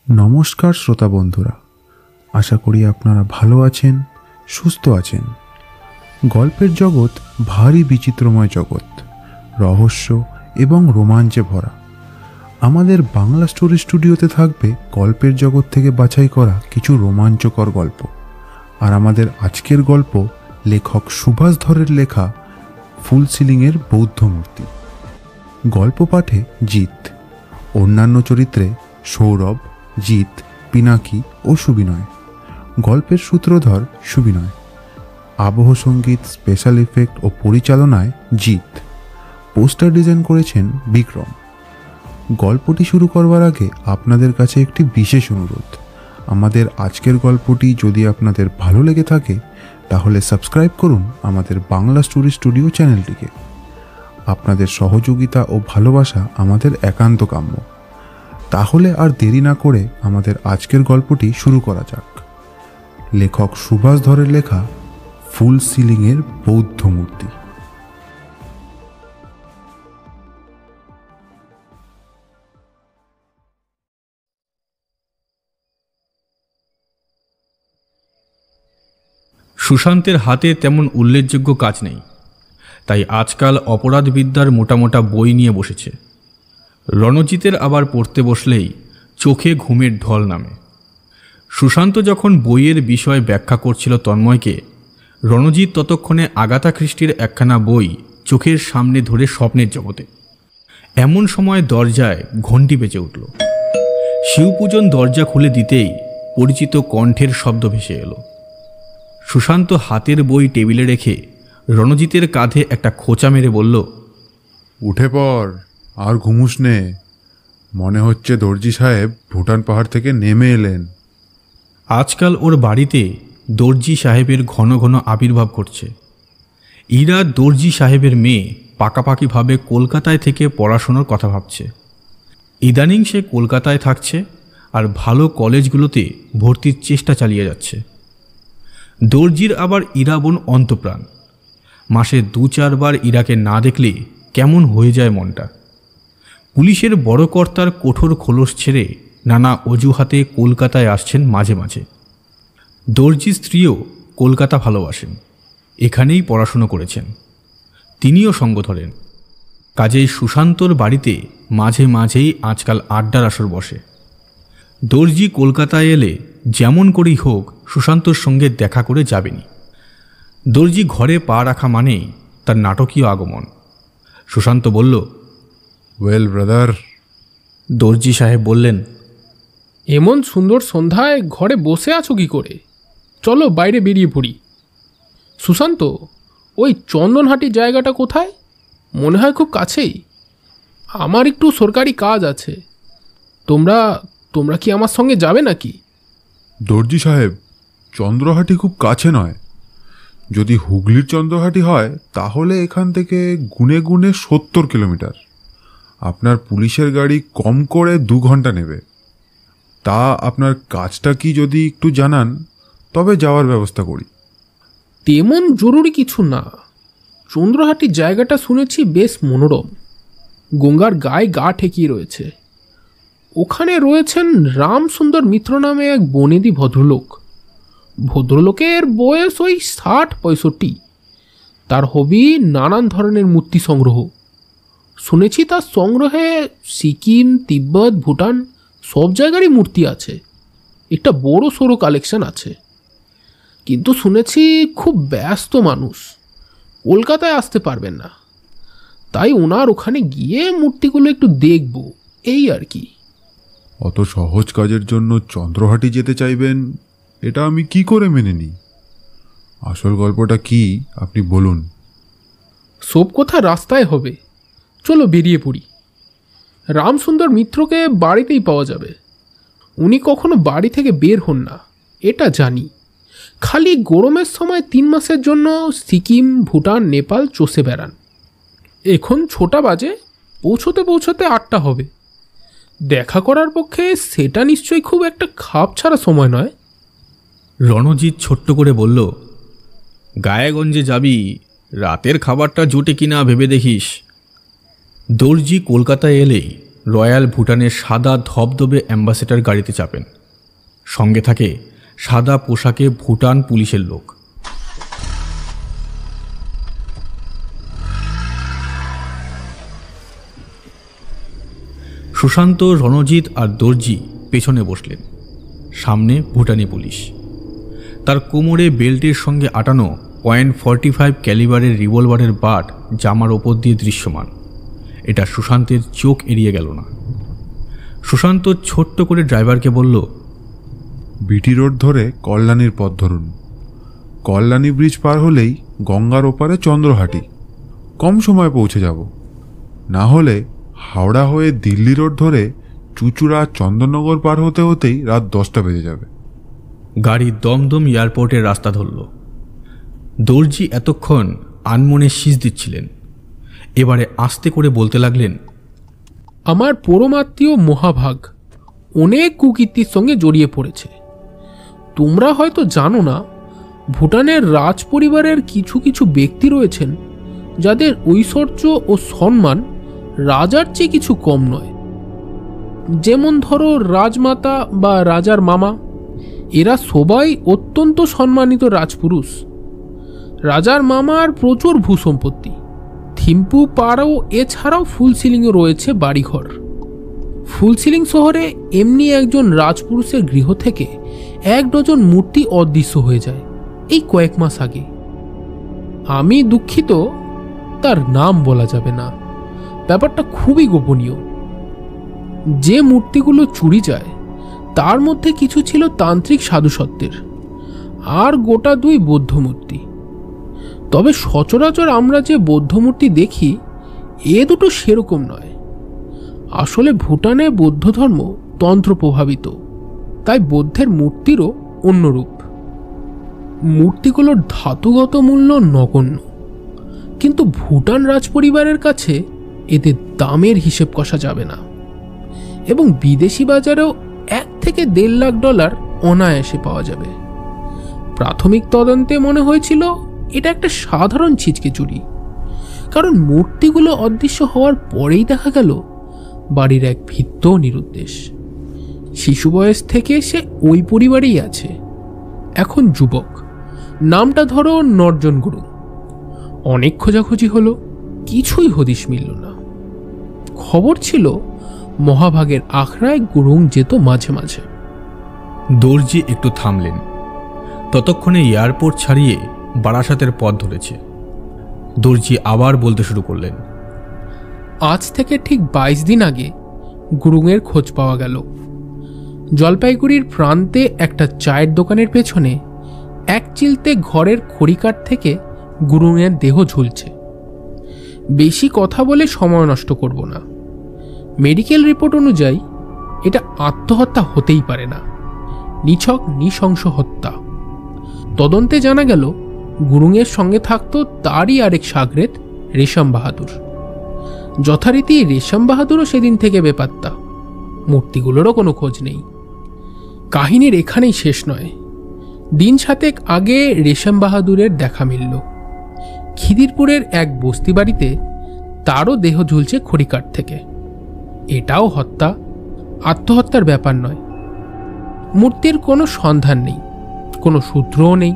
নমস্কার শ্রোতা বন্ধুরা, আশা করি আপনারা ভালো আছেন, সুস্থ আছেন। গল্পের জগৎ ভারী বিচিত্রময় জগৎ, রহস্য এবং রোমাঞ্চে ভরা। আমাদের বাংলা স্টোরি স্টুডিওতে থাকবে গল্পের জগৎ থেকে বাছাই করা কিছু রোমাঞ্চকর গল্প। আর আমাদের আজকের গল্প লেখক সুভাষ ধরের লেখা ফুল সিলিংয়ের বৌদ্ধ মূর্তি। গল্প পাঠে জিৎ, অন্যান্য চরিত্রে সৌরভ, জিৎ, পিনাকি ও সুবিনয়। গল্পের সূত্রধর সুবিনয়। আবহ সঙ্গীত, স্পেশাল ইফেক্ট ও পরিচালনায় জিৎ। পোস্টার ডিজাইন করেছেন বিক্রম। গল্পটি শুরু করবার আগে আপনাদের কাছে একটি বিশেষ অনুরোধ। আমাদের আজকের গল্পটি যদি আপনাদের ভালো লেগে থাকে তাহলে সাবস্ক্রাইব করুন আমাদের বাংলা স্টোরি স্টুডিও চ্যানেলটিকে। আপনাদের সহযোগিতা ও ভালোবাসা আমাদের একান্ত কাম্য। তাহলে আর দেরি না করে আমাদের আজকের গল্পটি শুরু করা যাক। লেখক সুভাষ ধরের লেখা ফুল সিলিংয়ের বৌদ্ধ মূর্তি। সুশান্তের হাতে তেমন উল্লেখযোগ্য কাজ নেই, তাই আজকাল অপরাধবিদ্যার মোটা মোটা বই নিয়ে বসেছে। রণজিতের আবার পড়তে বসলেই চোখে ঘুমের ঢল নামে। সুশান্ত যখন বইয়ের বিষয় ব্যাখ্যা করছিল তন্ময়কে, রণজিৎ ততক্ষণে আগাথা ক্রিস্টির একখানা বই চোখের সামনে ধরে স্বপ্নের জগতে। এমন সময় দরজায় ঘণ্টি বেজে উঠল। শিবপূজন দরজা খুলে দিতেই পরিচিত কণ্ঠের শব্দ ভেসে এলো। সুশান্ত হাতের বই টেবিলে রেখে রণজিতের কাঁধে একটা খোঁচা মেরে বলল, উঠে পড়, আর ঘুমুস নে। মনে হচ্ছে দর্জি সাহেব ভুটান পাহাড় থেকে নেমে এলেন। আজকাল ওর বাড়িতে দর্জি সাহেবের ঘন ঘন আবির্ভাব ঘটছে। ইরা দর্জি সাহেবের মেয়ে পাকাপাকিভাবে কলকাতায় থেকে পড়াশোনার কথা ভাবছে। ইদানিং সে কলকাতায় থাকছে আর ভালো কলেজগুলোতে ভর্তির চেষ্টা চালিয়ে যাচ্ছে। দর্জির আবার ইরা বোন অন্তপ্রাণ। মাসে 2-4 বার ইরাকে না দেখলে কেমন হয়ে যায় মনটা। পুলিশের বড় কর্তার কঠোর খোলস ছেড়ে নানা অজুহাতে কলকাতায় আসছেন মাঝে মাঝে। দর্জি স্ত্রীও কলকাতা ভালোবাসেন, এখানেই পড়াশুনো করেছেন। তিনিও সঙ্গ ধরেন। কাজেই সুশান্তর বাড়িতে মাঝে মাঝেই আজকাল আড্ডার আসর বসে। দর্জি কলকাতায় এলে যেমন করেই হোক সুশান্তর সঙ্গে দেখা করে যাবেনি। দর্জি ঘরে পা রাখা মানেই তার নাটকীয় আগমন। সুশান্ত বলল, ওয়েল ব্রাদার। দর্জি সাহেব বললেন, এমন সুন্দর সন্ধ্যায় ঘরে বসে আছো কি করে? চলো বাইরে বেরিয়ে পড়ি। সুশান্ত, ওই চন্দনহাটি জায়গাটা কোথায়? মনে হয় খুব কাছেই। আমার একটু সরকারি কাজ আছে। তোমরা কি আমার সঙ্গে যাবে নাকি? দর্জি সাহেব, চন্দ্রহাটি খুব কাছে নয়। যদি হুগলির চন্দ্রহাটি হয় তাহলে এখান থেকে গুনে গুনে 70 কিলোমিটার। আপনার পুলিশের গাড়ি কম করে 2 ঘন্টা নেবে। তা আপনার কাজটা কি যদি একটু জানান তবে যাওয়ার ব্যবস্থা করি। তেমন জরুরি কিছু না। চন্দ্রহাটি জায়গাটা শুনেছি বেশ মনোরম। গঙ্গার গায়ে গা ঠেকিয়ে রয়েছে। ওখানে রয়েছেন রামসুন্দর মিত্র নামে এক বনেদি ভদ্রলোক। ভদ্রলোকের বয়স ওই 60-65। তার হবি নানান ধরনের মূর্তি সংগ্রহ। শুনেছি তার সংগ্রহে সিকিম, তিব্বত, ভুটান সব জায়গারই মূর্তি আছে। একটা বড় সড়ো কালেকশন আছে। কিন্তু শুনেছি খুব ব্যস্ত মানুষ, কলকাতায় আসতে পারবেন না। তাই ওনার ওখানে গিয়ে মূর্তিগুলো একটু দেখব, এই আর কি। অত সহজ কাজের জন্য চন্দ্রহাটি যেতে চাইবেন, এটা আমি কি করে মেনে নিই? আসল গল্পটা কি আপনি বলুন। সব কথা রাস্তায় হবে। চলো বেরিয়ে পড়ি। রামসুন্দর মিত্রকে বাড়িতেই পাওয়া যাবে। উনি কখনো বাড়ি থেকে বের হন না, এটা জানি। খালি গরমের সময় 3 মাসের জন্য সিকিম, ভুটান, নেপাল চষে বেড়ান। এখন 6টা বাজে, পৌঁছতে 8টা হবে। দেখা করার পক্ষে সেটা নিশ্চয়ই খুব একটা খাপ ছাড়া সময় নয়। রণজিৎ ছোট্ট করে বলল, গায়েগঞ্জে যাবি, রাতের খাবারটা জোটে কিনা ভেবে দেখিস। দর্জি কলকাতায় এলেই রয়্যাল ভুটানের সাদা ধবধবে অ্যাম্বাসেডর গাড়িতে চাপেন। সঙ্গে থাকে সাদা পোশাকে ভুটান পুলিশের লোক। সুশান্ত, রণজিৎ আর দর্জি পেছনে বসলেন, সামনে ভুটানি পুলিশ। তার কোমরে বেল্টের সঙ্গে আটানো .45 ক্যালিবারের রিভলভারের বাট জামার ওপর দিয়ে দৃশ্যমান। এটা সুশান্তের চোখ এড়িয়ে গেল না। সুশান্ত ছোট্ট করে ড্রাইভারকে বলল, বিটি রোড ধরে কল্যাণীর পথ ধরুন। কল্যাণী ব্রিজ পার হলেই গঙ্গার ওপারে চন্দ্রহাটি। কম সময় পৌঁছে যাব। না হলে হাওড়া হয়ে দিল্লি রোড ধরে চুচুড়া চন্দননগর পার হতে হতেই রাত 10টা বেজে যাবে। গাড়ি দমদম এয়ারপোর্টের রাস্তা ধরল। দর্জি এতক্ষণ আনমনে শীষ দিচ্ছিলেন, এবারে আস্তে করে বলতে লাগলেন, আমার পরমাত্মীয় মহাভাগ অনেক কুকীর্তির সঙ্গে জড়িয়ে পড়েছে। তোমরা হয়তো জানো না, ভুটানের রাজ পরিবারের কিছু কিছু ব্যক্তি রয়েছেন যাদের ঐশ্বর্য ও সম্মান রাজার চেয়ে কিছু কম নয়। যেমন ধরো রাজমাতা বা রাজার মামা, এরা সবাই অত্যন্ত সম্মানিত রাজপুরুষ। রাজার মামার প্রচুর ভূসম্পত্তি, থিম্পু পাড়াও এছাড়াও ফুলসিলিংয়ে রয়েছে বাড়িঘর। ফুলসিলিং শহরে এমনি একজন রাজপুরুষের গৃহ থেকে 1 ডজন মূর্তি অদৃশ্য হয়ে যায় এই কয়েক মাস আগে। আমি দুঃখিত, তার নাম বলা যাবে না, ব্যাপারটা খুবই গোপনীয়। যে মূর্তিগুলো চুরি যায় তার মধ্যে কিছু ছিল তান্ত্রিক সাধুসত্ত্বের, আর গোটা 2 বৌদ্ধ মূর্তি। তবে সচরাচর আমরা যে বৌদ্ধ মূর্তি দেখি এ দুটো সেরকম নয়। আসলে ভুটানে বৌদ্ধ ধর্ম তন্ত্র প্রভাবিত, তাই বৌদ্ধের মূর্তিরও অন্য রূপ। মূর্তিগুলোর ধাতুগত মূল্য নগণ্য, কিন্তু ভুটান রাজপরিবারের কাছে এদের দামের হিসেব কষা যাবে না, এবং বিদেশি বাজারেও $1 থেকে $1.5 লাখ অনায়াসে পাওয়া যাবে। প্রাথমিক তদন্তে মনে হয়েছিল এটা একটা সাধারণ ছিচকে চুরি, কারণ মূর্তিগুলো অদৃশ্য হওয়ার পরেই দেখা গেল বাড়ির এক ভৃত্য নিরুদ্দেশ। শিশু বয়স থেকে সে ওই পরিবারেই আছে, এখন যুবক। নামটা ধরো নর্জন গুরু। অনেক খোঁজাখুঁজি হলো, কিছুই হদিশ মিলল না। খবর ছিল মহাভাগের আখড়ায় গুরুং যেত মাঝে মাঝে। দর্জি একটু থামলেন। ততক্ষণে এয়ারপোর্ট ছাড়িয়ে বারাসাতের পথ ধরেছে। দর্জি আবার বলতে শুরু করলেন, আজ থেকে ঠিক 22 দিন আগে গুরুংয়ের খোঁজ পাওয়া গেল। জলপাইগুড়ির প্রান্তে একটা চায়ের দোকানের পেছনে এক চিলতে ঘরের খড়িকাঠ থেকে গুরুংয়ের দেহ ঝুলছে। বেশি কথা বলে সময় নষ্ট করব না। মেডিকেল রিপোর্ট অনুযায়ী এটা আত্মহত্যা হতেই পারে না, নিছক নৃশংস হত্যা। তদন্তে জানা গেল গুরুংয়ের সঙ্গে থাকতো তারই আরেক সাগরেদ রেশম বাহাদুর। যথারীতি রেশম বাহাদুরও সেদিন থেকে বেপাত্তা, মূর্তিগুলোরও কোনো খোঁজ নেই। কাহিনীর এখানেই শেষ নয়। দিন 7 আগে রেশম বাহাদুরের দেখা মিলল। খিদিরপুরের এক বস্তি বাড়িতে তারও দেহ ঝুলছে খড়িকাঠ থেকে। এটাও হত্যা, আত্মহত্যার ব্যাপার নয়। মূর্তির কোনো সন্ধান নেই, কোনো সূত্রও নেই।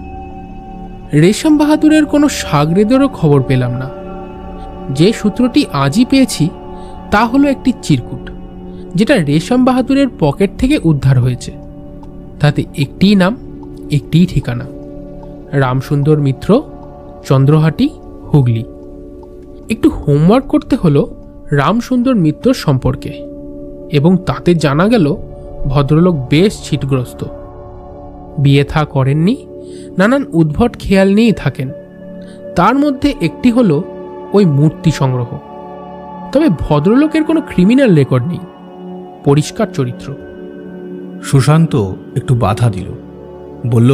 রেশম বাহাদুরের কোনো সাগরেদেরও খবর পেলাম না। যে সূত্রটি আজই পেয়েছি তা হলো একটি চিরকুট, যেটা রেশম বাহাদুরের পকেট থেকে উদ্ধার হয়েছে। তাতে একটিই নাম, একটিই ঠিকানা, রামসুন্দর মিত্র, চন্দ্রহাটি, হুগলি। একটু হোমওয়ার্ক করতে হলো রামসুন্দর মিত্র সম্পর্কে, এবং তাতে জানা গেল ভদ্রলোক বেশ ছিটগ্রস্ত। বিয়ে থা করেননি, নানান উদ্ভট খেয়াল নিয়েই থাকেন। তার মধ্যে একটি হলো ওই মূর্তি সংগ্রহ। তবে ভদ্রলোকের কোনো ক্রিমিনাল রেকর্ড নেই, পরিষ্কার চরিত্র। সুশান্ত একটু বাধা দিল, বলল,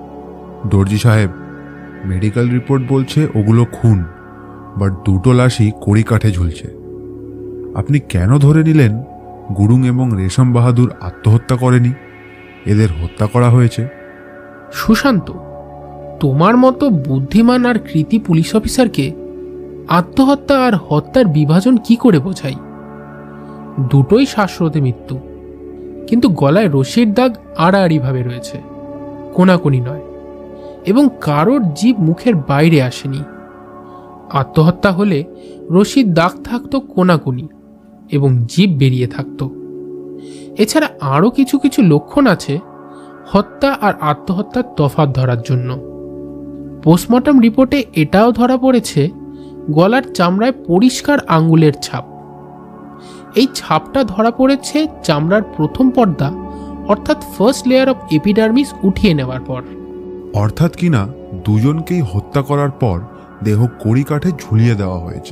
দর্জি সাহেব, মেডিকেল রিপোর্ট বলছে ওগুলো খুন, বাট 2টো লাশই কড়িকাঠে ঝুলছে। আপনি কেন ধরে নিলেন গুরুং এবং রেশম বাহাদুর আত্মহত্যা করেনি, এদের হত্যা করা হয়েছে? সুশান্ত, তোমার মতো বুদ্ধিমান আর কৃতি পুলিশ অফিসারকে আত্মহত্যা আর হত্যার বিভাজন কি করে বোঝাই? দুটোই শ্বাসরোধে মৃত্যু, কিন্তু গলায় রশির দাগ আড়াআড়িভাবে রয়েছে, কোনাকুনি নয়, এবং কারোর জিভ মুখের বাইরে আসেনি। আত্মহত্যা হলে রশির দাগ থাকতো কোনাকুনি এবং জিভ বেরিয়ে থাকতো। এছাড়া আরও কিছু কিছু লক্ষণ আছে হত্যা আর আত্মহত্যার তফাৎ ধরার জন্য। পোস্টমর্টম রিপোর্টে এটাও ধরা পড়েছে গলার চামড়ায় পরিষ্কার আঙ্গুলের ছাপ। এই ছাপটা ধরা পড়েছে চামড়ার প্রথম পর্দা অর্থাৎ ফার্স্ট লেয়ার অফ এপিডার্মিস উঠিয়ে নেওয়ার পর। অর্থাৎ কিনা দুজনকেই হত্যা করার পর দেহ কড়িকাঠে ঝুলিয়ে দেওয়া হয়েছে।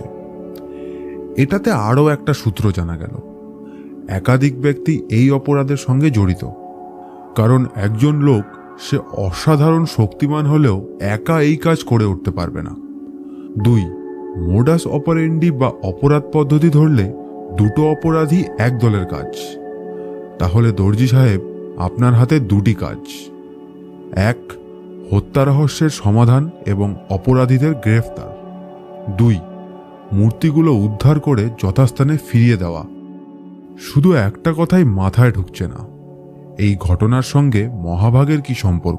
এটাতে আরও একটা সূত্র জানা গেল, একাধিক ব্যক্তি এই অপরাধের সঙ্গে জড়িত। কারণ একজন লোক সে অসাধারণ শক্তিমান হলেও একা এই কাজ করে উঠতে পারবে না। 2, মোডাস অপারেন্ডি বা অপরাধ পদ্ধতি ধরলে দুটো অপরাধী এক দলের কাজ। তাহলে দর্জি সাহেব, আপনার হাতে দুটি কাজ। 1, হত্যা রহস্যের সমাধান এবং অপরাধীদের গ্রেফতার। 2, মূর্তিগুলো উদ্ধার করে যথাস্থানে ফিরিয়ে দেওয়া। শুধু একটা কথাই মাথায় ঢুকছে না, এই ঘটনার সঙ্গে মহাভাগের কি সম্পর্ক?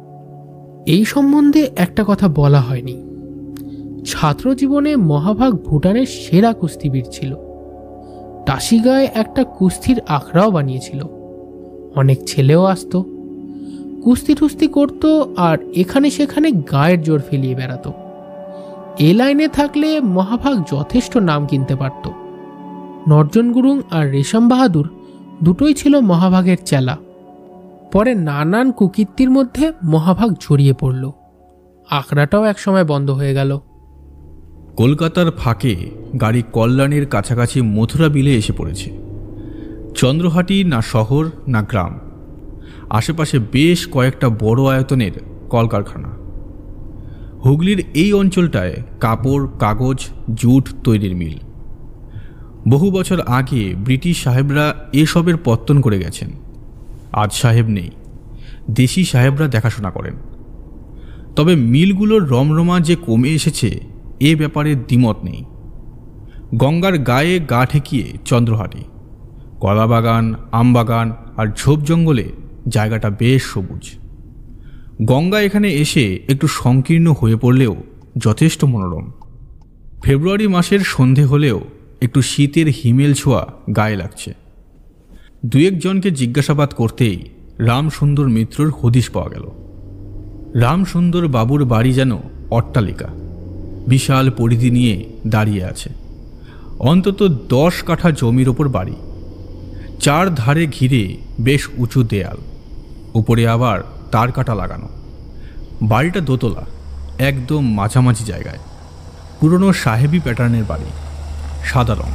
এই সম্বন্ধে একটা কথা বলা হয়নি। ছাত্র জীবনে মহাভাগ ভুটানের সেরা কুস্তিবীর ছিল। টাসিগায় একটা কুস্তির আখড়াও বানিয়েছিল। অনেক ছেলেও আসতো, কুস্তি টুস্তি করতো আর এখানে সেখানে গায়ের জোর ফেলিয়ে বেড়াতো। এ লাইনে থাকলে মহাভাগ যথেষ্ট নাম কিনতে পারত। নর্জন গুরুং আর রেশম বাহাদুর দুটোই ছিল মহাভাগের চেলা। পরে নানান কুকীর্তির মধ্যে মহাভাগ জড়িয়ে পড়ল। আখড়াটাও একসময় বন্ধ হয়ে গেল। কলকাতার ফাঁকে গাড়ি কল্যাণীর কাছাকাছি মথুরা বিলে এসে পড়েছে। চন্দ্রহাটি না শহর না গ্রাম, আশেপাশে বেশ কয়েকটা বড় আয়তনের কলকারখানা। হুগলির এই অঞ্চলটায় কাপড়, কাগজ, জুট তৈরির মিল। বহু বছর আগে ব্রিটিশ সাহেবরা এসবের পত্তন করে গেছেন। আজ সাহেব নেই, দেশি সাহেবরা দেখাশোনা করেন। তবে মিলগুলোর রমরমা যে কমে এসেছে এ ব্যাপারে দ্বিমত নেই। গঙ্গার গায়ে গা ঠেকিয়ে চন্দ্রহাটি, কলাবাগান, আমবাগান আর ঝোপ জঙ্গলে জায়গাটা বেশ সবুজ। গঙ্গা এখানে এসে একটু সংকীর্ণ হয়ে পড়লেও যথেষ্ট মনোরম। ফেব্রুয়ারি মাসের সন্ধে হলেও একটু শীতের হিমেল ছোঁয়া গায়ে লাগছে। 2-1 জনকে জিজ্ঞাসাবাদ করতেই রামসুন্দর মিত্রর হদিশ পাওয়া গেল। রামসুন্দর বাবুর বাড়ি যেন অট্টালিকা, বিশাল পরিধি নিয়ে দাঁড়িয়ে আছে। অন্তত 10 কাঠা জমির ওপর বাড়ি, 4 ধারে ঘিরে বেশ উঁচু দেয়াল, উপরে আবার তার কাটা লাগানো। বাড়িটা দোতলা, একদম মাঝামাঝি জায়গায়। পুরনো সাহেবি প্যাটার্নের বাড়ি, সাদা রং।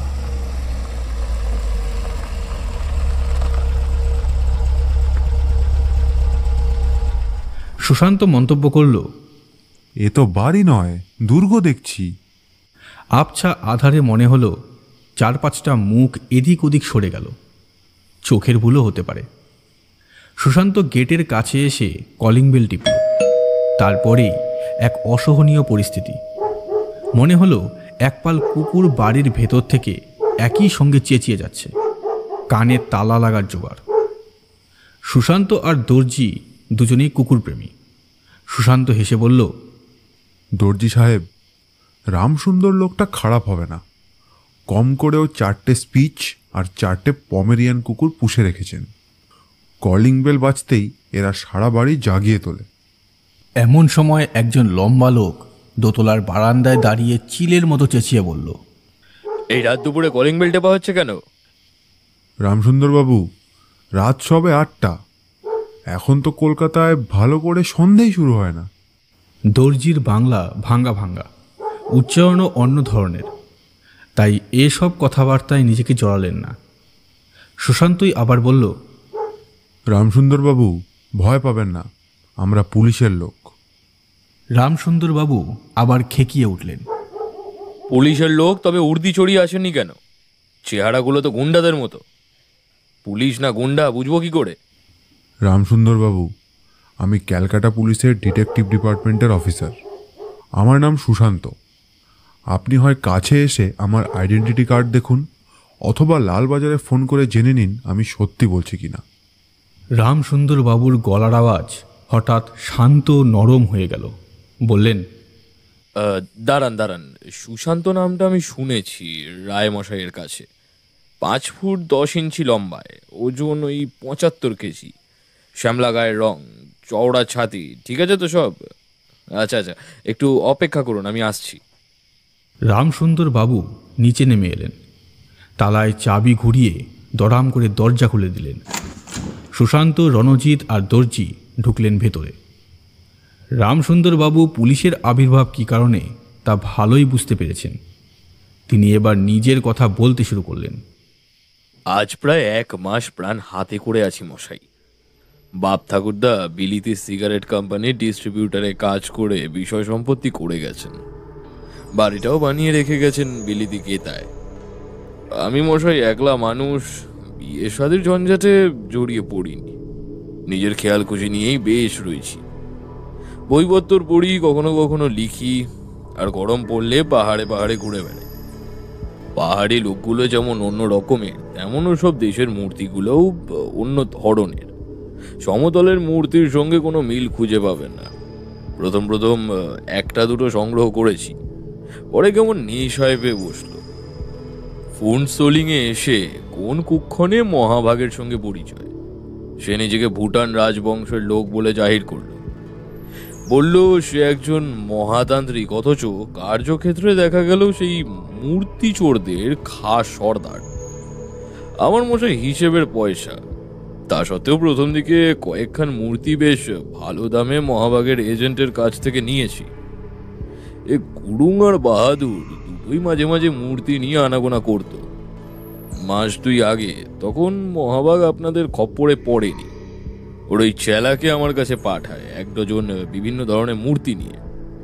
সুশান্ত মন্তব্য করল, এ তো বাড়ি নয়, দুর্গ দেখছি। আবছা আধারে মনে হলো 4-5টা মুখ এদিক ওদিক সরে গেল। চোখের ভুলও হতে পারে। সুশান্ত গেটের কাছে এসে কলিং বেল টিপল। তারপরেই এক অসহনীয় পরিস্থিতি। মনে হলো একপাল কুকুর বাড়ির ভেতর থেকে একই সঙ্গে চেঁচিয়ে যাচ্ছে, কানে তালা লাগার জোগাড়। সুশান্ত আর দর্জি দুজনেই কুকুরপ্রেমী। সুশান্ত হেসে বলল, দর্জি সাহেব, রামসুন্দর লোকটা খারাপ হবে না। কম করেও 4টে স্পিচ আর 4টে পমেরিয়ান কুকুর পুষে রেখেছেন। কলিং বেল বাজতেই এরা সারা বাড়ি জাগিয়ে তোলে। এমন সময় একজন লম্বা লোক দোতলার বারান্দায় দাঁড়িয়ে চিলের মতো চেঁচিয়ে বলল, এই রাত দুপুরে কলিং বেল টেপা হচ্ছে কেন? রামসুন্দরবাবু, রাত সবে 8টা। এখন তো কলকাতায় ভালো করে সন্ধেই শুরু হয় না। দর্জির বাংলা ভাঙ্গা ভাঙ্গা, উচ্চারণও অন্য ধরনের, তাই এসব কথাবার্তায় নিজেকে জড়ালেন না। সুশান্তই আবার বলল, রামসুন্দরবাবু, ভয় পাবেন না, আমরা পুলিশের লোক। রামসুন্দরবাবু আবার খেকিয়ে উঠলেন, পুলিশের লোক? তবে উর্দি চড়িয়ে আসেননি কেন? চেহারাগুলো তো গুন্ডাদের মতো। পুলিশ না গুন্ডা বুঝবো কি করে? রামসুন্দরবাবু, আমি ক্যালকাটা পুলিশের ডিটেকটিভ ডিপার্টমেন্টের অফিসার। আমার নাম সুশান্ত। আপনি হয় কাছে এসে আমার আইডেন্টিটি কার্ড দেখুন, অথবা লালবাজারে ফোন করে জেনে নিন আমি সত্যি বলছি কিনা। রামসুন্দর বাবুর গলার আওয়াজ হঠাৎ শান্ত নরম হয়ে গেল। বললেন, দাঁড়ান দাঁড়ান, সুশান্ত নামটা আমি শুনেছি রায়মশাইয়ের কাছে। 5 ফুট 10 ইঞ্চি লম্বায়, ওজন ওই 75 কেজি, শ্যামলা গায়ের রং, চওড়া ছাতি, ঠিক আছে তো সব? আচ্ছা আচ্ছা, একটু অপেক্ষা করুন, আমি আসছি। রামসুন্দর বাবু নিচে নেমে এলেন। তালায় চাবি ঘুরিয়ে দড়াম করে দরজা খুলে দিলেন। সুশান্ত, রণজিৎ আর দর্জি ঢুকলেন ভেতরে। রামসুন্দর বাবু পুলিশের আবির্ভাব কী কারণে তা ভালোই বুঝতে পেরেছেন। তিনি এবার নিজের কথা বলতে শুরু করলেন। আজ প্রায় 1 মাস প্রাণ হাতে করে আছি মশাই। বাপ ঠাকুরদা বিলিতি সিগারেট কোম্পানির ডিস্ট্রিবিউটারে কাজ করে বিষয় সম্পত্তি করে গেছেন, বাড়িটাও বানিয়ে রেখে গেছেন বিলিতি কেতায়। আমি মশাই একলা মানুষ, বিয়ে শাদির ঝঞ্ঝাটে জড়িয়ে পড়িনি, নিজের খেয়াল খুশি নিয়েই বেশ রয়েছি। বইপত্তর পড়ি, কখনো কখনো লিখি, আর গরম পড়লে পাহাড়ে পাহাড়ে ঘুরে বেড়াই। পাহাড়ি লোকগুলো যেমন অন্য রকমের, তেমন সব দেশের মূর্তিগুলোও অন্য ধরনের। সমতলের মূর্তির সঙ্গে কোনো মিল খুঁজে পাবেন না। প্রথম প্রথম 1-2 সংগ্রহ করেছি, পরে কেমন নেশায় পেয়ে বসলো। ফোন সোলিংয়ে এসে কোন কুক্ষণে মহাভাগের সঙ্গে পরিচয়। সে নিজেকে ভুটান রাজবংশের লোক বলে জাহির করল। বলল সে একজন মহাতান্ত্রিক, অথচ কার্যক্ষেত্রে দেখা গেল সেই মূর্তি চোরদের খাস সর্দার। আমার মশাই হিসেবের পয়সা, তা সত্ত্বেও প্রথম দিকে কয়েকখান মূর্তি বেশ ভালো দামে মহাভাগের এজেন্টের কাছ থেকে নিয়েছি। এ গুরুং আর বাহাদুর দুটোই মাঝে মাঝে মূর্তি নিয়ে আনাগোনা করত। 2 মাস আগে, তখন মহাভাগ আপনাদের খপ্পরে পড়েনি। ওর ওই চেলাকে আমার কাছে পাঠায় 1 ডজন বিভিন্ন ধরনের মূর্তি নিয়ে।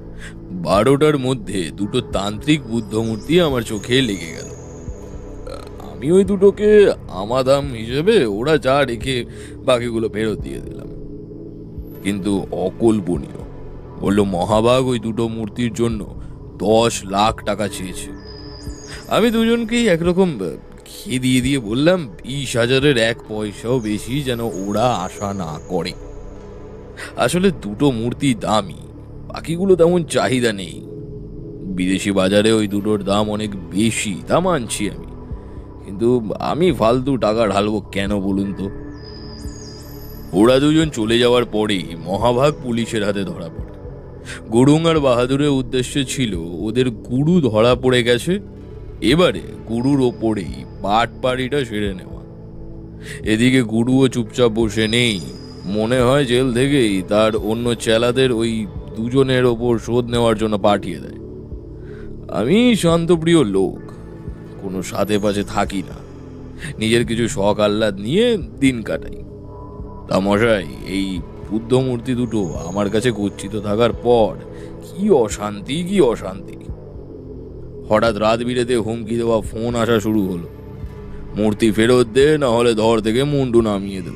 12টার মধ্যে 2টো তান্ত্রিক বুদ্ধ মূর্তি আমার চোখে লেগে গেল। আমি ওই দুটোকে আমাদাম হিসেবে ওরা যা রেখে বাকিগুলো ফেরত দিয়ে দিলাম। কিন্তু অকল্পনীয়, বলল মহাভাগ ওই 2টো মূর্তির জন্য 10 লাখ টাকা চেয়েছে। আমি দুজনকেই একরকম খেয়ে দিয়ে বললাম 20,000-এর 1 পয়সাও বেশি যেন ওরা আশা না করে। আসলে 2টো মূর্তি দামি, বাকিগুলো তেমন চাহিদা নেই। বিদেশি বাজারে ওই 2টোর দাম অনেক বেশি, তা মানছি আমি, কিন্তু আমি ফালতু টাকা ঢালবো কেন বলুন তো? ওরা দুজন চলে যাওয়ার পরেই মহাভাগ পুলিশের হাতে ধরা পড়ে। গুরুং আর বাহাদুরের উদ্দেশ্য ছিল ওদের গুরু ধরা পড়ে গেছে, এবারে গুরুর ওপরেই বাটপাড়িটা সেরে নেওয়া। এদিকে গুরুও চুপচাপ বসে নেই, মনে হয় জেল থেকেই তার অন্য চেলাদের ওই দুজনের ওপর শোধ নেওয়ার জন্য পাঠিয়ে দেয়। আমি শান্তপ্রিয় লোক, কোনো সাথে পাশে থাকি না, নিজের কিছু শখ আহ্লাদ নিয়ে দিন কাটাই। তা মশাই, এই বুদ্ধ মূর্তি 2টো আমার কাছে গচ্ছিত থাকার পর কি অশান্তি কি অশান্তি! হঠাৎ রাত বিরেতে হুমকি দেওয়া ফোন আসা শুরু হলো, মূর্তি ফেরত দে, না হলে ধর থেকে মুন্ডু নামিয়ে দেব।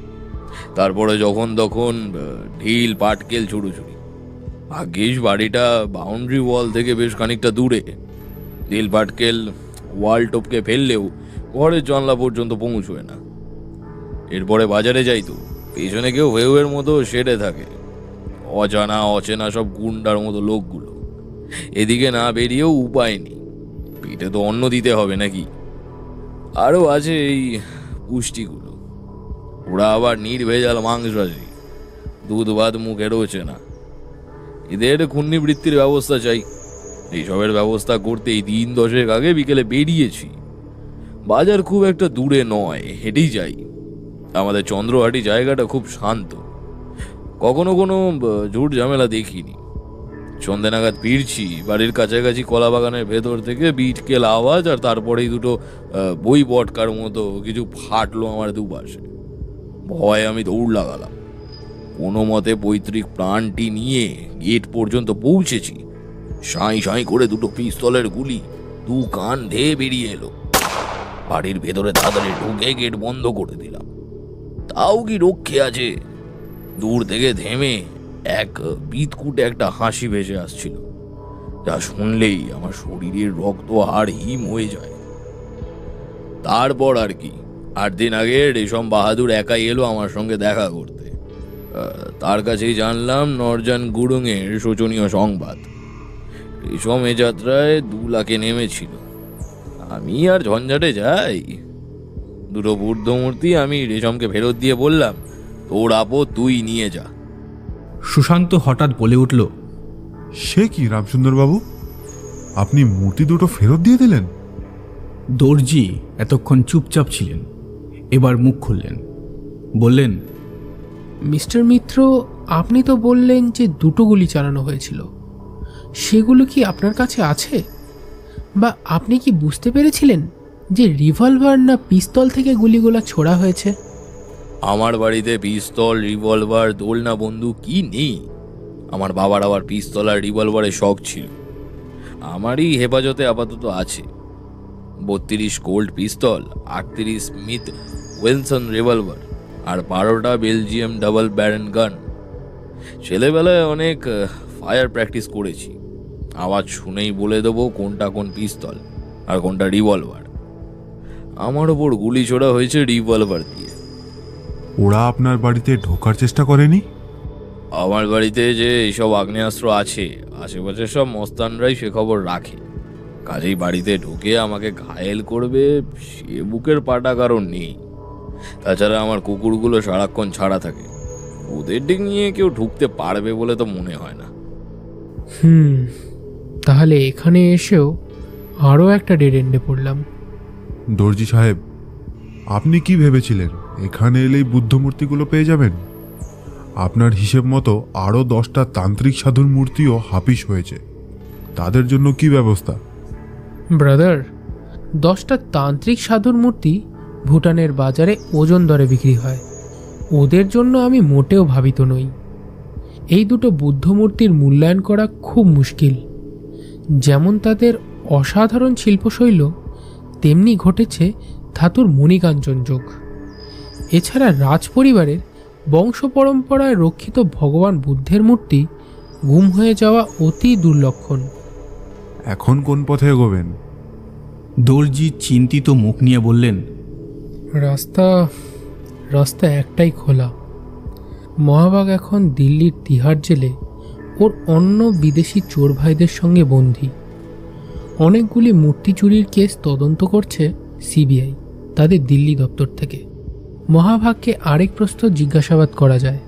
তারপরে যখন তখন ঢিল পাটকেল ছুড়োছুড়ি। ভাগ্যিস বাড়িটা বাউন্ডারি ওয়াল থেকে বেশ খানিকটা দূরে। ঢিল পাটকেল ওয়াল টপকে ফেললেও ঘরের জানলা পর্যন্ত পৌঁছয় না। এরপরে বাজারে যাই তো পেছনে কেউ হেউয়ের মতো সেরে থাকে, অজানা অচেনা সব গুন্ডার মতো লোকগুলো। এদিকে না বেরিয়েও উপায় নেই, পেটে তো অন্ন দিতে হবে নাকি। আরও আছে এই পুষ্টিগুলো, ওরা আবার নির্ভেজাল মাংসাশী, দুধ ভাত মুখে রয়েছে না। এদের ঘূর্ণিবৃত্তির ব্যবস্থা চাই। এইসবের ব্যবস্থা করতেই দিন 10 আগে বিকেলে বেরিয়েছি। বাজার খুব একটা দূরে নয়, হেঁটেই যাই। আমাদের চন্দ্রহাটি জায়গাটা খুব শান্ত, কখনো কোনো ঝুট ঝামেলা দেখিনি। সন্ধ্যে নাগাদ ফিরছি, বাড়ির কাছাকাছি কলা বাগানের ভেতর থেকে বিটকেল আওয়াজ, আর তারপরেই 2টো বই বটকার মতো কিছু ফাটলো আমার দুপাশে। ভয় আমি দৌড় লাগালাম, কোনো মতে পৈতৃক প্রাণটি নিয়ে গেট পর্যন্ত পৌঁছেছি। সাঁই সাঁই করে 2টো পিস্তলের গুলি 2 কান ধেয়ে বেরিয়ে এলো। বাড়ির ভেতরে তাড়াতাড়ি ঢুকে গেট বন্ধ করে দিলাম। তাও কি রক্ষে আছে? দূর থেকে থেমে এক বিদকুটে একটা হাসি ভেসে আসছিল, যা শুনলেই আমার শরীরের রক্ত আর হিম হয়ে যায়। তারপর আর কি, 8 দিন আগে রেশম বাহাদুর একাই এলো আমার সঙ্গে দেখা করতে। তার কাছেই জানলাম নরজান গুরুংয়ের শোচনীয় সংবাদ। রেশম এ যাত্রায় 2 লাখে নেমেছিল। আমি আর ঝঞ্ঝাটে যাই। 2 বুদ্ধ মূর্তি আমি রেশমকে ফেরত দিয়ে বললাম, তোর আপদ তুই নিয়ে যা। সুশান্ত হঠাৎ বলে উঠল, সে কি রামসুন্দরবাবু, আপনি মূর্তি দুটো ফেরত দিয়ে দিলেন? দর্জি এতক্ষণ চুপচাপ ছিলেন, এবার মুখ খুললেন, বললেন, মিস্টার মিত্র, আপনি তো বললেন যে 2টো গুলি চালানো হয়েছিল, সেগুলো কি আপনার কাছে আছে? বা আপনি কি বুঝতে পেরেছিলেন যে রিভলভার না পিস্তল থেকে গুলিগুলো ছোড়া হয়েছে? আমার বাড়িতে পিস্তল, রিভলভার, দোলনা বন্দুক কি নেই? আমার বাবার আবার পিস্তল আর রিভলভারের শখ ছিল। আমারই হেফাজতে আপাতত আছে 32 Colt pistol, 38 Smith Wesson revolver আর 12টা বেলজিয়াম ডাবল ব্যারেন গান। ছেলেবেলায় অনেক ফায়ার প্র্যাকটিস করেছি। আওয়াজ শুনেই বলে দেবো কোনটা কোন পিস্তল আর কোনটা রিভলভার। আমার ওপর গুলি ছোড়া হয়েছে রিভলভার দিয়ে। ওরা আপনার বাড়িতে ঢোকার চেষ্টা করেনি? আমার বাড়িতে যে এইসব আগ্নেয়াস্ত্র আছে, আশেপাশের সব মস্তানরাই সে খবর রাখে। কাজেই বাড়িতে ঢুকে আমাকে ঘায়েল করবে সে বুকের পাটা কারণ নেই। তাছাড়া আমার কুকুরগুলো সারাক্ষণ ছাড়া থাকে, ওদের দিক নিয়ে কেউ ঢুকতে পারবে বলে তো মনে হয় না। তাহলে এখানে এসেও আরও একটা ডেড এন্ডে পড়লাম। দর্জি সাহেব, আপনি কি ভেবেছিলেন এখানে এলেই বুদ্ধ মূর্তিগুলো পেয়ে যাবেন? আপনার হিসেব মতো আরও 10টা তান্ত্রিক সাধুর মূর্তিও হাপিস হয়েছে। তাদের জন্য কি ব্যবস্থা? ব্রাদার, 10টা তান্ত্রিক সাধুর মূর্তি ভুটানের বাজারে ওজন দরে বিক্রি হয়। ওদের জন্য আমি মোটেও ভাবিত নই। এই 2টো বুদ্ধ মূর্তির মূল্যায়ন করা খুব মুশকিল। যেমন তাদের অসাধারণ শিল্পশৈল, তেমনি ঘটেছে ধাতুর মণিকাঞ্চন যোগ। এছাড়া রাজ পরিবারের বংশ পরম্পরায় রক্ষিত ভগবান বুদ্ধের মূর্তি গুম হয়ে যাওয়া অতি দুর্লক্ষণ। এখন কোন পথে এগোবেন? দর্জি চিন্তিত মুখ নিয়ে বললেন, রাস্তা একটাই খোলা। মহাবাগ এখন দিল্লির তিহার জেলে ওর অন্য বিদেশি চোর ভাইদের সঙ্গে বন্দী। অনেকগুলি মূর্তি চুরির কেস তদন্ত করছে সিবিআই তাদের দিল্লি দপ্তর থেকে। মহাভাগকে আরেক প্রশ্ন জিজ্ঞাসাবাদ করা যায়,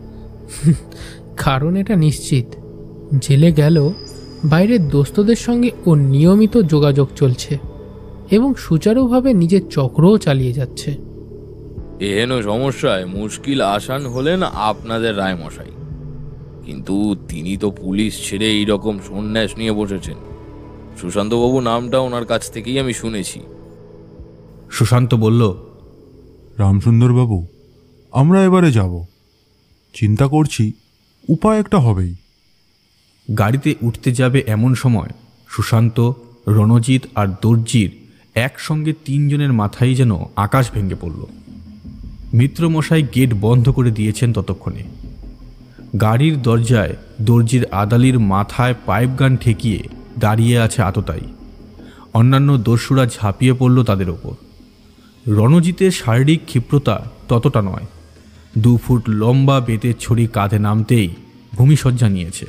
কারণ এটা নিশ্চিত জেলে গেল বাইরের দোস্তদের সঙ্গে ওর নিয়মিত যোগাযোগ চলছে এবং সুচারুভাবে নিজের চক্রও চালিয়ে যাচ্ছে। এহেন সমস্যায় মুশকিল আসান হলেন আপনাদের রায়মশাই, কিন্তু তিনি তো পুলিশ ছেড়ে এইরকম সন্ন্যাস নিয়ে বসেছেন। সুশান্তবাবু নামটা ওনার কাছ থেকেই আমি শুনেছি। সুশান্ত বলল, রামসুন্দরবাবু, আমরা এবারে যাব। চিন্তা করছি উপায় একটা হবেই। গাড়িতে উঠতে যাবে এমন সময় সুশান্ত, রণজিৎ আর দর্জির একসঙ্গে 3 জনের মাথায় যেন আকাশ ভেঙে পড়ল। মিত্রমশাই গেট বন্ধ করে দিয়েছেন ততক্ষণে। গাড়ির দরজায় দর্জির আদালির মাথায় পাইপ গান ঠেকিয়ে দাঁড়িয়ে আছে আততায়ী। অন্যান্য দস্যুরা ঝাঁপিয়ে পড়ল তাদের ওপর। রণজিতের শারীরিক ক্ষিপ্রতা ততটা নয়। 2 ফুট লম্বা বেতের ছড়ি কাঁধে নামতেই ভূমিসজ্জা নিয়েছে।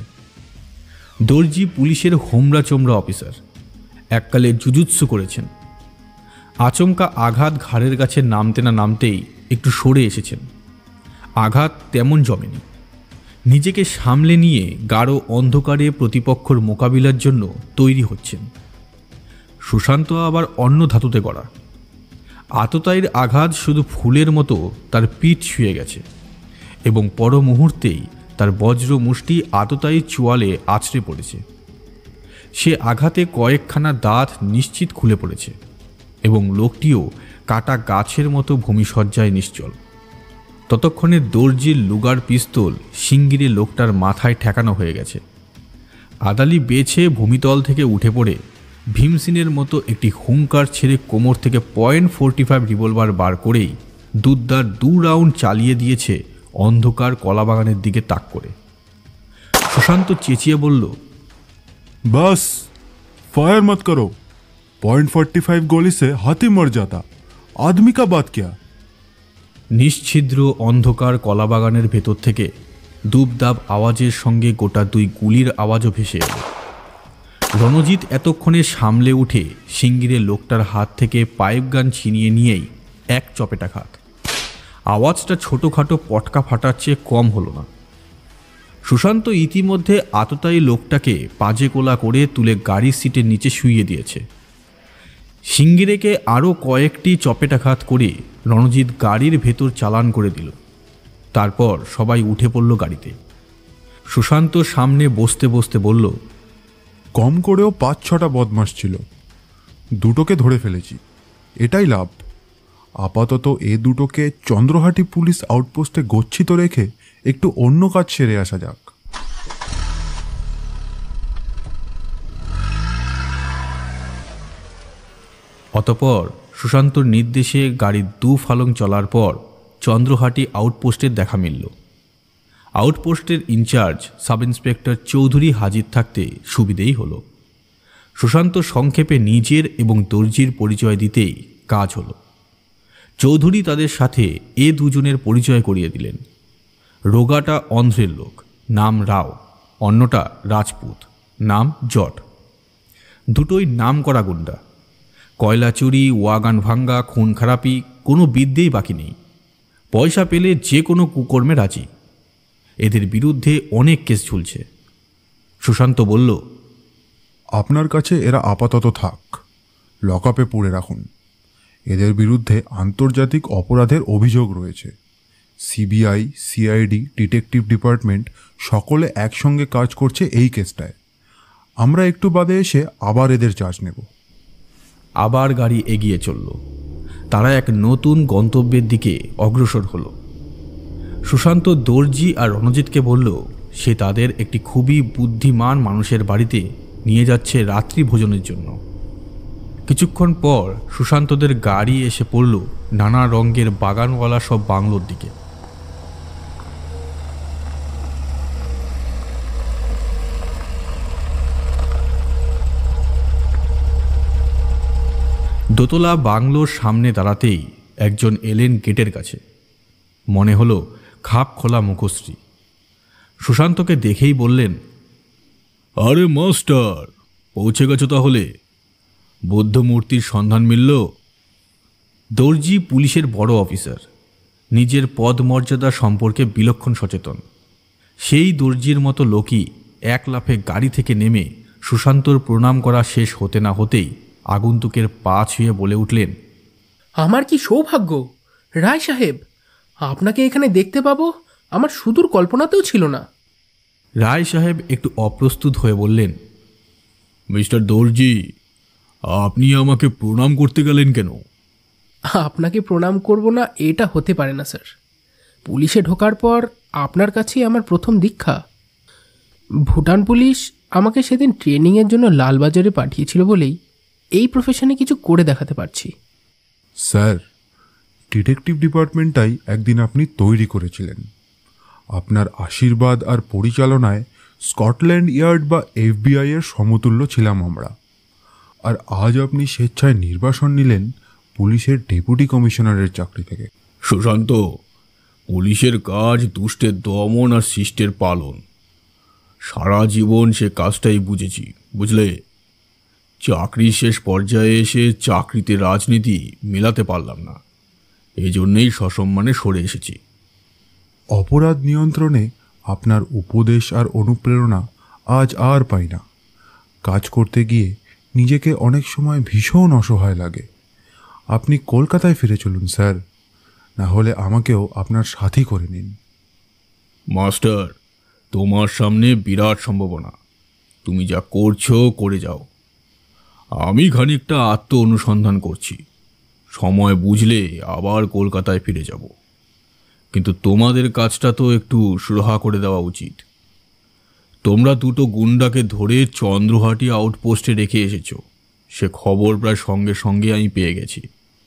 দর্জি পুলিশের হোমরা চোমরা অফিসার, এককালে জুজুৎসু করেছেন। আচমকা আঘাত ঘাড়ের কাছে নামতে না নামতেই একটু সরে এসেছেন। আঘাত তেমন জমেনি। নিজেকে সামলে নিয়ে গাঢ় অন্ধকারে প্রতিপক্ষর মোকাবিলার জন্য তৈরি হচ্ছেন। সুশান্ত আবার অন্য ধাতুতে গড়া। আততায়ীর আঘাত শুধু ফুলের মতো তার পিঠ ছুঁয়ে গেছে এবং পর মুহূর্তেই তার বজ্র মুষ্টি আততায়ীর চোয়ালে আছড়ে পড়েছে। সে আঘাতে কয়েকখানা দাঁত নিশ্চিত খুলে পড়েছে এবং লোকটিও কাটা গাছের মতো ভূমিসজ্জায় নিশ্চল। ততক্ষণে দর্জির লুগার পিস্তল শিঙ্গিরে লোকটার মাথায় ঠেকানো হয়ে গেছে। আদালি বেছে ভূমিতল থেকে উঠে পড়ে ভীমসিনের মতো একটি হুঙ্কার ছেড়ে কোমর থেকে .45 রিভলভার বার করেই 2 রাউন্ড চালিয়ে দিয়েছে অন্ধকার কলাবাগানের দিকে তাক করে। সুশান্ত চেঁচিয়ে বলল, বাস, ফায়ার মত করো। .45 गोली से हाथी मर जाता, आदमी का बात क्या। নিশ্ছিদ্র অন্ধকার কলাবাগানের ভেতর থেকে দুবদাব আওয়াজের সঙ্গে গোটা 2 গুলির আওয়াজও ভেসে এল। রণজিৎ এতক্ষণে সামলে উঠে সিঙ্গিরের লোকটার হাত থেকে পাইপ গান ছিনিয়ে নিয়েই এক চপেটাঘাত। আওয়াজটা ছোটোখাটো পটকা ফাটার চেয়ে কম হলো না। সুশান্ত ইতিমধ্যে আততায়ী লোকটাকে পাজে কোলা করে তুলে গাড়ির সিটের নিচে শুইয়ে দিয়েছে। সিঙ্গিরেকে আরও কয়েকটি চপেটাঘাত করে রণজিৎ গাড়ির ভেতর চালান করে দিল। তারপর সবাই উঠে পড়ল গাড়িতে। সুশান্ত সামনে বসতে বসতে বলল, কম করেও 5-6টা বদমাশ ছিল, দুটোকে ধরে ফেলেছি, এটাই লাভ। আপাতত এ দুটোকে চন্দ্রহাটি পুলিশ আউটপোস্টে গচ্ছিত রেখে একটু অন্য কাজ সেরে আসা যাক। অতপর সুশান্তর নির্দেশে গাড়ির 2 ফালং চলার পর চন্দ্রহাটি আউটপোস্টের দেখা মিলল। আউটপোস্টের ইনচার্জ সাব ইন্সপেক্টর চৌধুরী হাজির থাকতে সুবিধেই হলো। সুশান্ত সংক্ষেপে নিজের এবং দর্জির পরিচয় দিতেই কাজ হলো। চৌধুরী তাদের সাথে এ দুজনের পরিচয় করিয়ে দিলেন। রোগাটা অন্ধ্রের লোক, নাম রাও, অন্যটা রাজপুত, নাম জট। দুটোই নাম করা গুন্ডা। কয়লা চুরি, ওয়াগান ভাঙ্গা, খুন খারাপি কোনো বিদ্যেই বাকি নেই। পয়সা পেলে যে কোনো কুকর্মে রাজি। এদের বিরুদ্ধে অনেক কেস ঝুলছে। সুশান্ত বলল, আপনার কাছে এরা আপাতত থাক, লকআপে পুরে রাখুন। এদের বিরুদ্ধে আন্তর্জাতিক অপরাধের অভিযোগ রয়েছে। সিবিআই, সিআইডি, ডিটেকটিভ ডিপার্টমেন্ট সকলে একসঙ্গে কাজ করছে এই কেসটায়। আমরা একটু বাদে এসে আবার এদের চার্জ নেব। আবার গাড়ি এগিয়ে চলল। তারা এক নতুন গন্তব্যের দিকে অগ্রসর হলো। সুশান্ত দর্জি আর রণজিৎকে বলল সে তাদের একটি খুবই বুদ্ধিমান মানুষের বাড়িতে নিয়ে যাচ্ছে রাত্রি ভোজনের জন্য। কিছুক্ষণ পর সুশান্তদের গাড়ি এসে পড়ল নানা রঙের বাগানওয়ালা সব বাংলোর দিকে। দোতলা বাংলোর সামনে দাঁড়াতেই একজন এলেন গেটের কাছে। মনে হলো খাপ খোলা মুখশ্রী। সুশান্তকে দেখেই বললেন, আরে মাস্টার, পৌঁছে গেছো তাহলে? বৌদ্ধ মূর্তির সন্ধান মিলল? দর্জি পুলিশের বড় অফিসার, নিজের পদ মর্যাদা সম্পর্কে বিলক্ষণ সচেতন। সেই দর্জির মতো লোকই এক লাফে গাড়ি থেকে নেমে সুশান্তর প্রণাম করা শেষ হতে না হতেই আগন্তুকের পা ছুঁয়ে বলে উঠলেন, আমার কি সৌভাগ্য রায় সাহেব, আপনাকে এখানে দেখতে পাবো আমার সুদূর কল্পনাতেও ছিল না। রায় সাহেব একটু অপ্রস্তুত হয়ে বললেন, মিস্টার দর্জি, আপনি আমাকে প্রণাম করতে গেলেন কেন? আপনাকে প্রণাম করব না এটা হতে পারে না স্যার। পুলিশে ঢোকার পর আপনার কাছেই আমার প্রথম দীক্ষা। ভুটান পুলিশ আমাকে সেদিন ট্রেনিংয়ের জন্য লালবাজারে পাঠিয়েছিল বলেই এই প্রফেশনে কিছু করে দেখাতে পারছি। স্যার, ডিটেকটিভ ডিপার্টমেন্টটাই একদিন আপনি তৈরি করেছিলেন। আপনার আশীর্বাদ আর পরিচালনায় স্কটল্যান্ড ইয়ার্ড বা FBI এর সমতুল্য ছিলাম আমরা। আর আজ আপনি স্বেচ্ছায় নির্বাসন নিলেন পুলিশের ডেপুটি কমিশনারের চাকরি থেকে। সুশান্ত, পুলিশের কাজ দুষ্টের দমন আর শিষ্টের পালন। সারা জীবন সে কাজটাই বুঝেছি, বুঝলে? চাকরির শেষ পর্যায়ে এসে চাকরিতে রাজনীতি মেলাতে পারলাম না, এই জন্যেই সসম্মানে সরে এসেছি। অপরাধ নিয়ন্ত্রণে আপনার উপদেশ আর অনুপ্রেরণা আজ আর পাই না। কাজ করতে গিয়ে নিজেকে অনেক সময় ভীষণ অসহায় লাগে। আপনি কলকাতায় ফিরে চলুন স্যার, না হলে আমাকেও আপনার সাথী করে নিন। মাস্টার, তোমার সামনে বিরাট সম্ভাবনা। তুমি যা করছো করে যাও। আমি খানিকটা আত্ম অনুসন্ধান করছি। সময় বুঝলে আবার কলকাতায় ফিরে যাব। কিন্তু তোমাদের কাজটা তো একটু সুরাহা করে দেওয়া উচিত। তোমরা দুটো গুন্ডাকে ধরে চন্দ্রহাটি আউটপোস্টে রেখে এসেছো, সে খবর প্রায় সঙ্গে সঙ্গে আমি পেয়ে গেছি।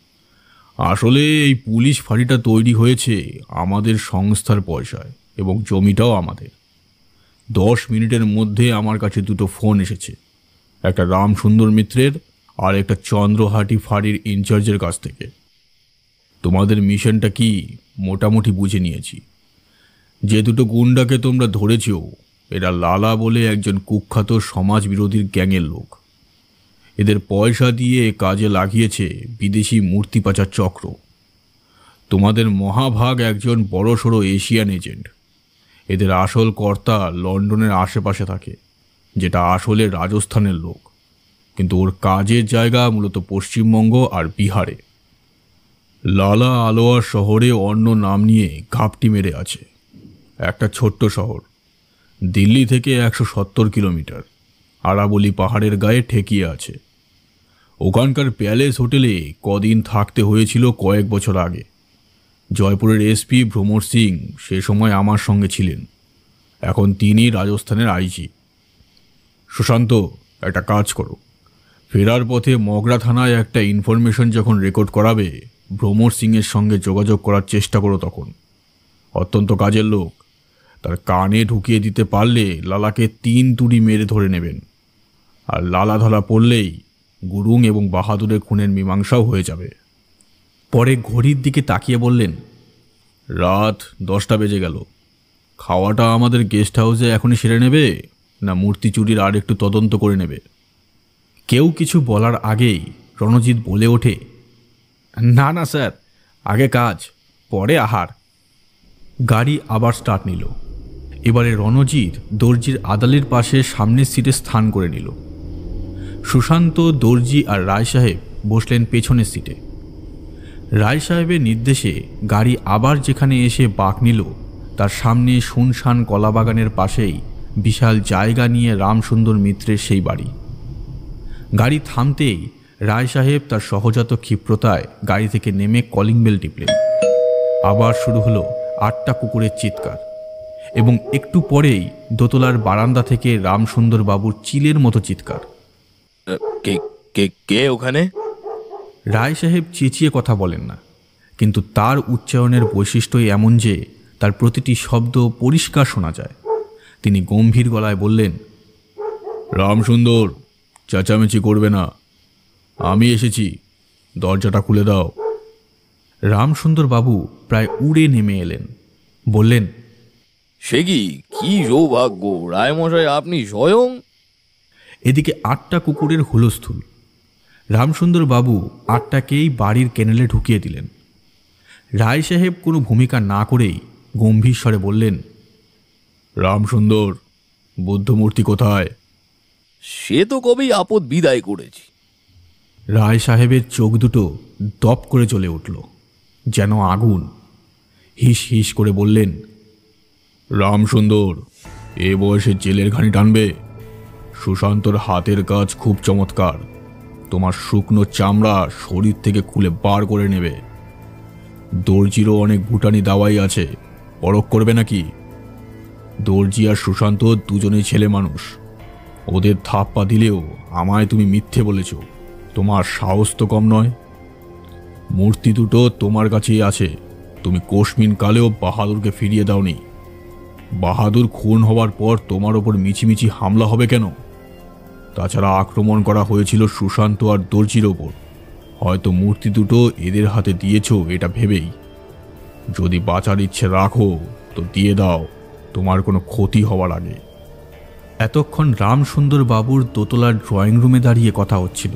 আসলে এই পুলিশ ফাঁড়িটা তৈরি হয়েছে আমাদের সংস্থার পয়সায় এবং জমিটাও আমাদের। 10 মিনিটের মধ্যে আমার কাছে দুটো ফোন এসেছে, একটা রামসুন্দর মিত্রের আর একটা চন্দ্রহাটি ফাঁড়ির ইনচার্জের কাছ থেকে। তোমাদের মিশনটা কি মোটামুটি বুঝে নিয়েছি। যে দুটো গুন্ডাকে তোমরা ধরেছো এরা লালা বলে একজন কুখ্যাত সমাজ বিরোধীর গ্যাংয়ের লোক। এদের পয়সা দিয়ে কাজে লাগিয়েছে বিদেশি মূর্তি পাচার চক্র। তোমাদের মহাভাগ একজন বড়সড় এশিয়ান এজেন্ট। এদের আসল কর্তা লন্ডনের আশেপাশে থাকে, যেটা আসলে রাজস্থানের লোক, কিন্তু ওর কাজের জায়গা মূলত পশ্চিমবঙ্গ আর বিহারে। লালা আলোয়ার শহরে অন্য নাম নিয়ে ঘাপটি মেরে আছে। একটা ছোট্ট শহর, দিল্লি থেকে 170 কিলোমিটার, আরাবলি পাহাড়ের গায়ে ঠেকিয়ে আছে। ওখানকার প্যালেস হোটেলে কদিন থাকতে হয়েছিল কয়েক বছর আগে। জয়পুরের এসপি ভ্রমর সিং সে সময় আমার সঙ্গে ছিলেন। এখন তিনি রাজস্থানের আইজি। সুশান্ত, একটা কাজ করো, ফেরার পথে মগরা থানায় একটা ইনফরমেশন যখন রেকর্ড করাবে, ভ্রমর সিংয়ের সঙ্গে যোগাযোগ করার চেষ্টা করো। তখন অত্যন্ত কাজের লোক, তার কানে ঢুকিয়ে দিতে পারলে লালাকে 3 তুড়ি মেরে ধরে নেবেন। আর লালা ধরা পড়লেই গুরুং এবং বাহাদুরের খুনের মীমাংসাও হয়ে যাবে। পরে ঘড়ির দিকে তাকিয়ে বললেন, রাত 10টা বেজে গেল। খাওয়াটা আমাদের গেস্ট হাউসে এখনই সেরে নেবে, না মূর্তি চুরির আর একটু তদন্ত করে নেবে? কেউ কিছু বলার আগেই রণজিৎ বলে ওঠে, না না স্যার, আগে কাজ পরে আহার। গাড়ি আবার স্টার্ট নিল। এবারে রণজিৎ দর্জির আদালির পাশে সামনের সিটে স্থান করে নিল। সুশান্ত, দর্জি আর রায় সাহেব বসলেন পেছনের সিটে। রায় সাহেবের নির্দেশে গাড়ি আবার যেখানে এসে বাঁক নিল, তার সামনে শুনশান কলাবাগানের পাশেই বিশাল জায়গা নিয়ে রামসুন্দর মিত্রের সেই বাড়ি। গাড়ি থামতেই রায় সাহেব তার সহজাত ক্ষিপ্রতায় গাড়ি থেকে নেমে কলিং বেল টিপলেন। আবার শুরু হলো 8টা কুকুরের চিৎকার, এবং একটু পরেই দোতলার বারান্দা থেকে রামসুন্দর বাবুর চিলের মতো চিৎকার। কে কে কে ওখানে? রায় সাহেব চেঁচিয়ে কথা বলেন না, কিন্তু তার উচ্চারণের বৈশিষ্ট্যই এমন যে তার প্রতিটি শব্দ পরিষ্কার শোনা যায়। তিনি গম্ভীর গলায় বললেন, রামসুন্দর, চেঁচামেচি করবে না, আমি এসেছি, দরজাটা খুলে দাও। রামসুন্দর বাবু প্রায় উড়ে নেমে এলেন, বললেন, সে কি সৌভাগ্য রায়মশাই, আপনি স্বয়ং। এদিকে 8টা কুকুরের হুলস্থুল। রামসুন্দর বাবু 8টাকেই বাড়ির কেনেলে ঢুকিয়ে দিলেন। রায় সাহেব কোনো ভূমিকা না করেই গম্ভীর স্বরে বললেন, রামসুন্দর, বুদ্ধমূর্তি কোথায়? সে তো কবেই আপদ বিদায় করেছি। রায় সাহেবের চোখ দুটো দপ করে জ্বলে উঠল, যেন আগুন। হিস হিস করে বললেন, রামসুন্দর, এ বয়সে জেলের ঘানি টানবে? সুশান্তর হাতের কাজ খুব চমৎকার, তোমার শুকনো চামড়া শরীর থেকে খুলে বার করে নেবে। দর্জিরও অনেক ভুটানি দাওয়াই আছে, পরখ করবে নাকি? দর্জি আর সুশান্ত দুজনেই ছেলে মানুষ, ওদের থাপ্পা দিলেও আমায় তুমি মিথ্যে বলেছ। তোমার সাহস তো কম নয়। মূর্তি দুটো তোমার কাছেই আছে, তুমি কোশমিন কালেও বাহাদুরকে ফিরিয়ে দাওনি। বাহাদুর খুন হওয়ার পর তোমার ওপর মিছিমিছি হামলা হবে কেন? তাছাড়া আক্রমণ করা হয়েছিল সুশান্ত আর দর্জির ওপর। হয়তো মূর্তি দুটো এদের হাতে দিয়েছ এটা ভেবেই। যদি বাঁচার ইচ্ছে রাখো তো দিয়ে দাও, তোমার কোনো ক্ষতি হওয়ার আগে। এতক্ষণ রামসুন্দর বাবুর দোতলার ড্রয়িং রুমে দাঁড়িয়ে কথা হচ্ছিল।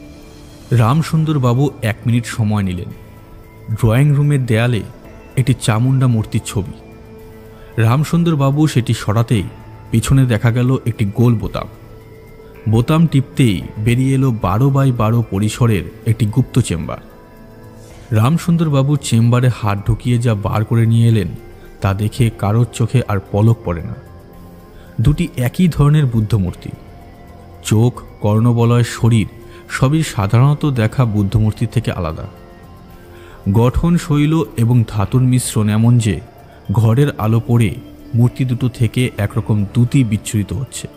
রামসুন্দর বাবু 1 মিনিট সময় নিলেন। ড্রয়িং রুমের দেয়ালে একটি চামুন্ডা মূর্তির ছবি। রামসুন্দর বাবু সেটি সরাতেই পিছনে দেখা গেল একটি গোল বোতাম। বোতাম টিপতেই বেরিয়ে এলো 12 বাই 12 পরিসরের একটি গুপ্ত চেম্বার। রামসুন্দর বাবু চেম্বারে হাত ঢুকিয়ে যা বার করে নিয়ে এলেন তা দেখে কারোর চোখে আর পলক পড়ে না। দুটি একই ধরনের বুদ্ধমূর্তি, চোখ, কর্ণবলয়, শরীর সবই সাধারণত দেখা বুদ্ধমূর্তির থেকে আলাদা। গঠন, শৈল এবং ধাতুর মিশ্রণ এমন যে ঘরের আলো পড়ে মূর্তি দুটো থেকে একরকম দ্যুতি বিচ্ছুরিত হচ্ছে।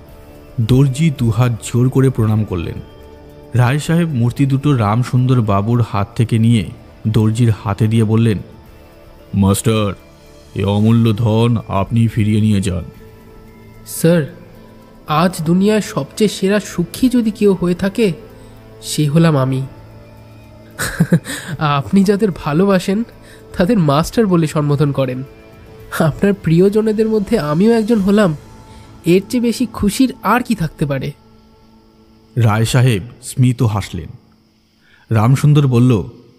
দর্জি 2 হাত জোর করে প্রণাম করলেন। রায় সাহেব মূর্তি দুটো রামসুন্দর বাবুর হাত থেকে নিয়ে দর্জির হাতে দিয়ে বললেন, মাস্টার, এ অমূল্য ধন আপনি ফিরিয়ে নিয়ে যান। স্যার, আজ দুনিয়ায় সবচেয়ে সেরা সুখী যদি কেউ হয়ে থাকে সে হলাম আমি। আপনি যাদের ভালোবাসেন তাদের মাস্টার বলে সম্বোধন করেন। আপনার প্রিয়জনেদের মধ্যে আমিও একজন হলাম, এর চেয়ে বেশি খুশির আর কি থাকতে পারে? রায় সাহেব স্মিত হাসলেন। রামসুন্দর বলল,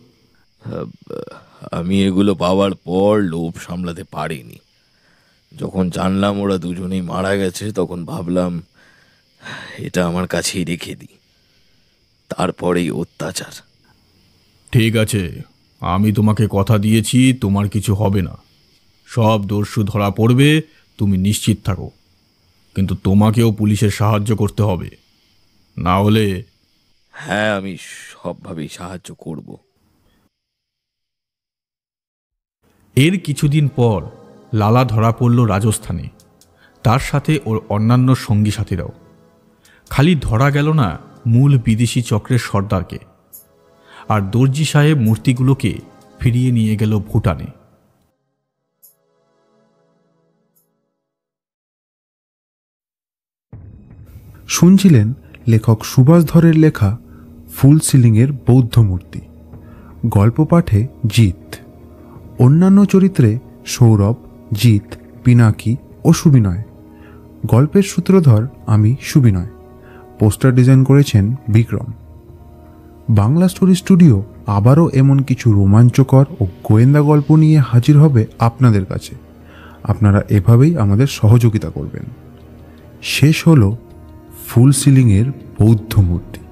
আমি এগুলো পাওয়ার পর লোভ সামলাতে পারিনি। যখন জানলাম ওরা দুজনেই মারা গেছে, তখন ভাবলাম এটা আমার কাছেই রেখে দিই। তারপরেই অত্যাচার। ঠিক আছে, আমি তোমাকে কথা দিয়েছি তোমার কিছু হবে না। সব দস্যু ধরা পড়বে, তুমি নিশ্চিত থাকো। কিন্তু তোমাকেও পুলিশের সাহায্য করতে হবে, না হলে। হ্যাঁ, আমি সবভাবেই সাহায্য করব। এর কিছুদিন পর লালা ধরা পড়ল রাজস্থানে, তার সাথে ওর অন্যান্য সঙ্গী সাথীরাও। খালি ধরা গেল না মূল বিদেশি চক্রের সর্দারকে, আর দর্জি সাহেব মূর্তিগুলোকে ফিরিয়ে নিয়ে গেল ভুটানে। শুনছিলেন লেখক সুভাষ ধরের লেখা ফুল সিলিংয়ের বৌদ্ধ মূর্তি। গল্প পাঠে জিৎ, অন্যান্য চরিত্রে সৌরভ, জিৎ, পিনাকি ও সুবিনয়। গল্পের সূত্রধর আমি সুবিনয়। পোস্টার ডিজাইন করেছেন বিক্রম। বাংলা স্টোরি স্টুডিও আবারও এমন কিছু রোমাঞ্চকর ও গোয়েন্দা গল্প নিয়ে হাজির হবে আপনাদের কাছে। আপনারা এভাবেই আমাদের সহযোগিতা করবেন। শেষ হলো ফুল সিলিংয়ের বৌদ্ধ মূর্তি।